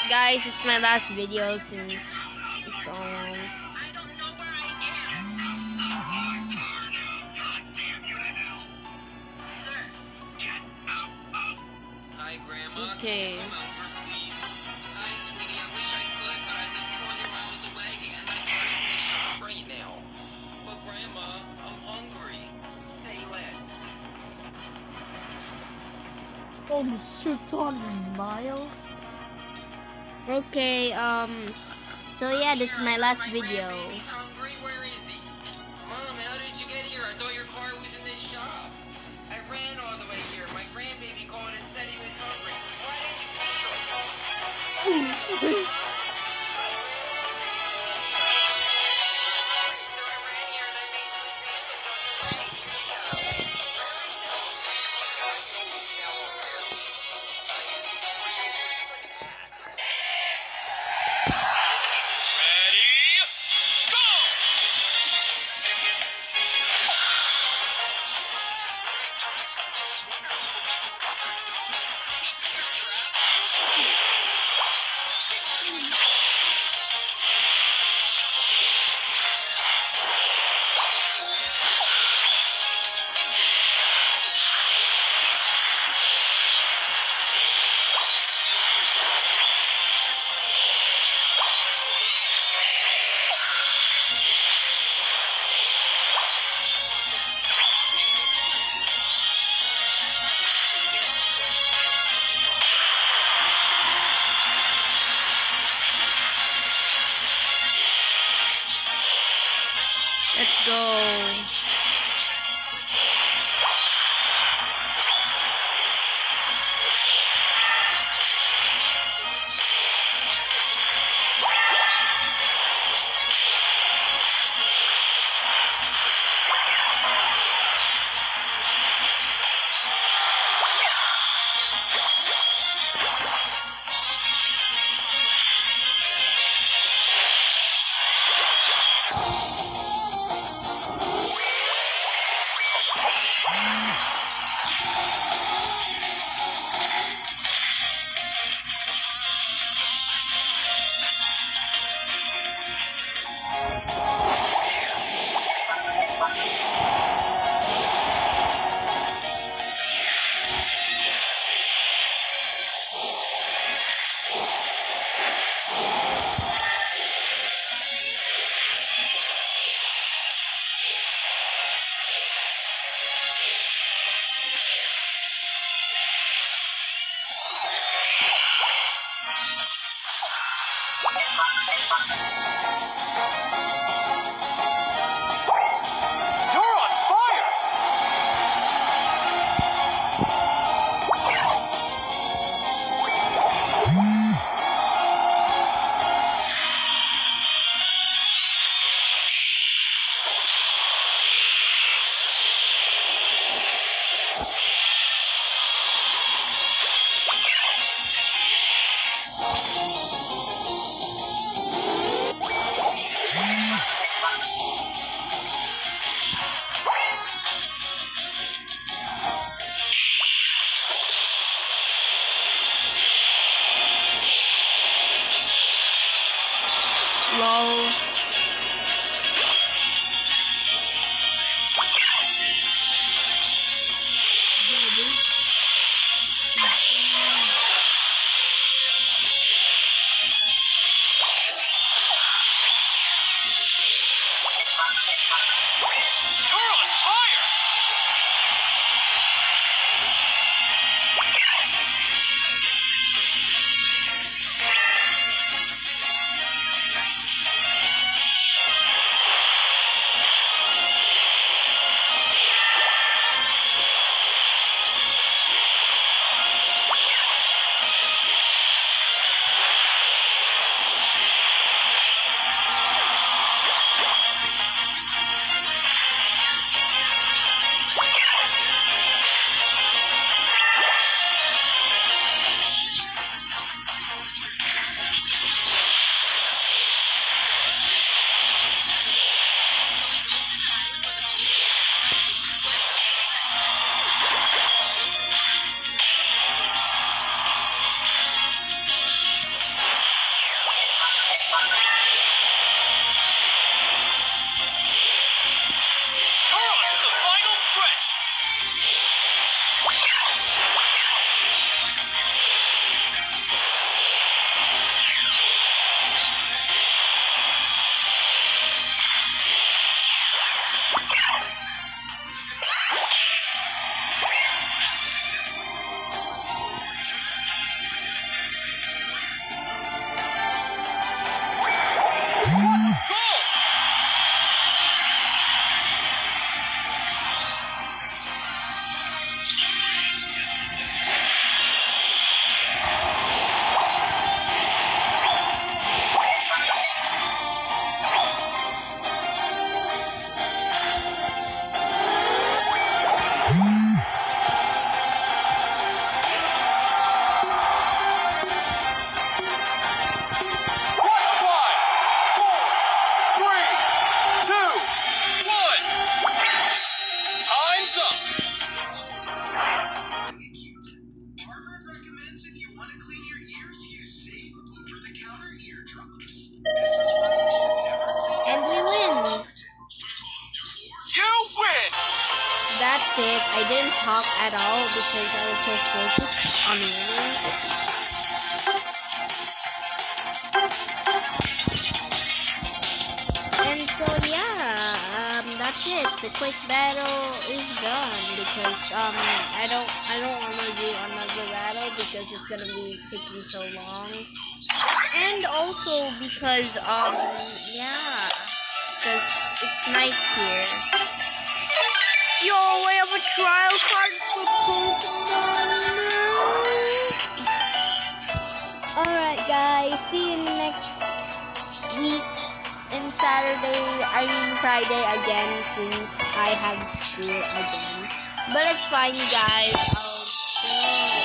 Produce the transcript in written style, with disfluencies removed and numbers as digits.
guys, it's my last video since it's so long. Hi, Grandma. Okay. Come over, please. Hi, sweetie. I wish I could, but I live 20 miles away and I can't make the shop right now. But, Grandma, I'm hungry. Say less. Holy shit, 200 miles? Okay, so yeah, this is my last video. Grandbaby's hungry. Where is he? Mom, how did you get here? I thought your car was in this shop. I ran all the way here. My grandbaby called and said he was hungry. Why didn't you feed him? So I ran here and I made him a sandwich on the way. Here you go. Let's go. Slow. Since if you want to clean your ears, use Save over-the-counter eardrops. This is why you should never clean And we win. You win! That's it. I didn't talk at all because I was so focused on winning. And so yeah, that's it. The quick battle is done because I don't want to do another battle because it's gonna be taking so long. And also because yeah, because it's night here. Yo, I have a trial card for Pokemon. Alright guys, see you next week and Friday again since I have school again. But it's fine guys, I'll